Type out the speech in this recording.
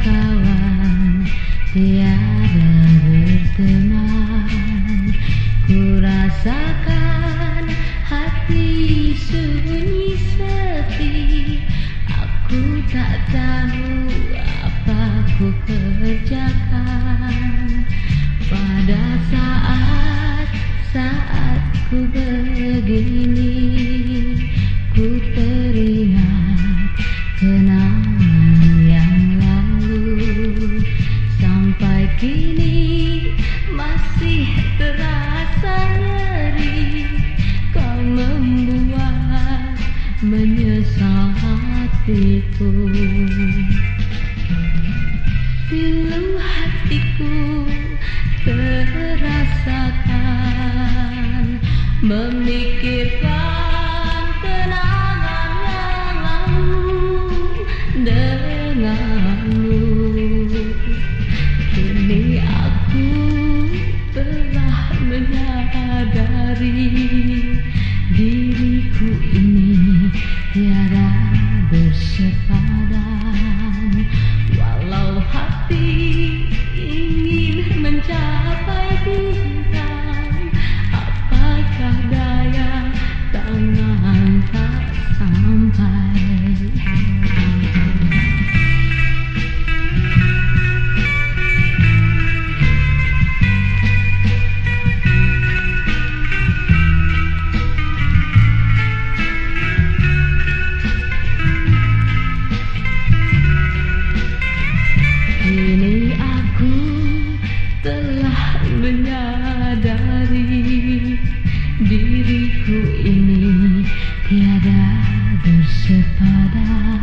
kawan, tiada berteman. Ku rasakan hati sunyi sepi. Aku tak tahu apa ku kerjakan. Pada saat ku begini, ku teringat kenangan yang lalu. Sampai kini masih terasa nyeri. Kau membuat menyesal hatiku. Pilu hatiku terasakan memikirkan kenangan yang lalu denganmu. Kini aku telah menyadari diriku ini tiada bersepadan. Walau hati ingin mencapai bintang, apakah daya tangan tak sampai. Kini aku telah menyadari diriku ini tiada bersepadan.